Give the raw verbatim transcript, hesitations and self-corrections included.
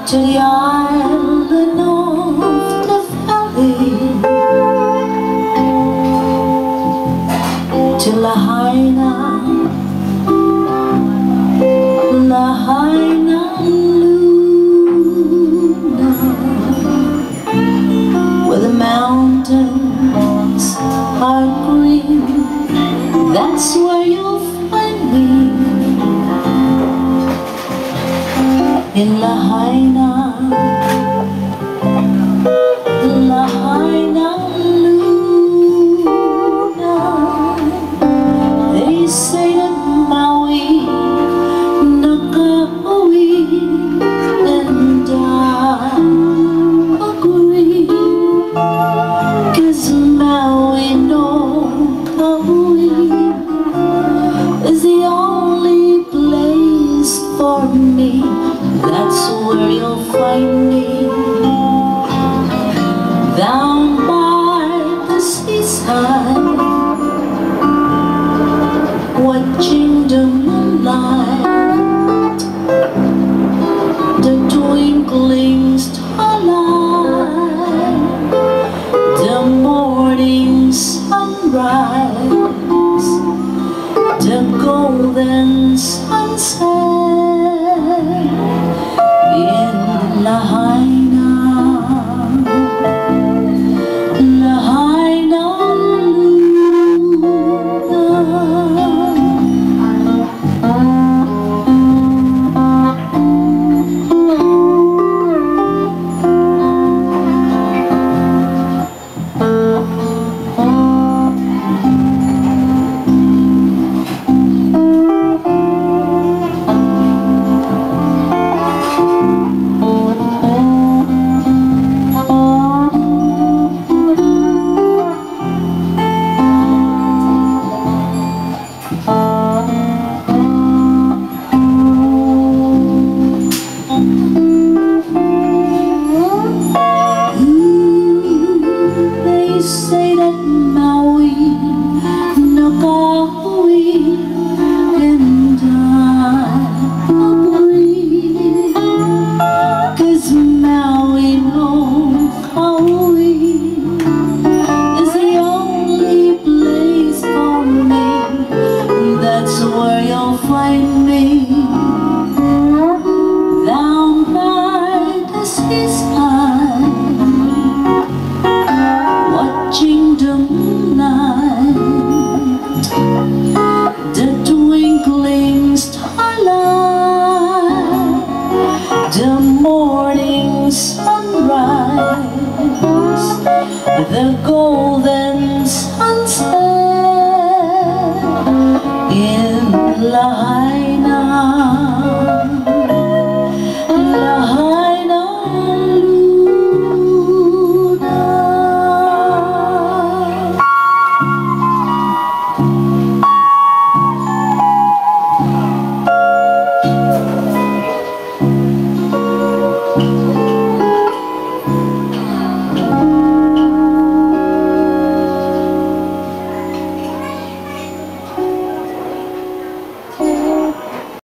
to the island of the valley, to Lahaina, Lahaina Luna, where the mountains are green. That's where you'll find me, in Lahaina, Lahaina Luna. They say that Maui, Nakauwi, and I agree, 'cause Maui no Kauwi is the only place for me. That's where you'll find me, down by the seaside, watching the moonlight, the twinkling starlight, the morning sunrise, the golden sunset in Lahaina, Lahaina say that Maui, Nakauwi, and I agree, 'cause Maui no Kauwi is the only place for me. That's where you'll find me.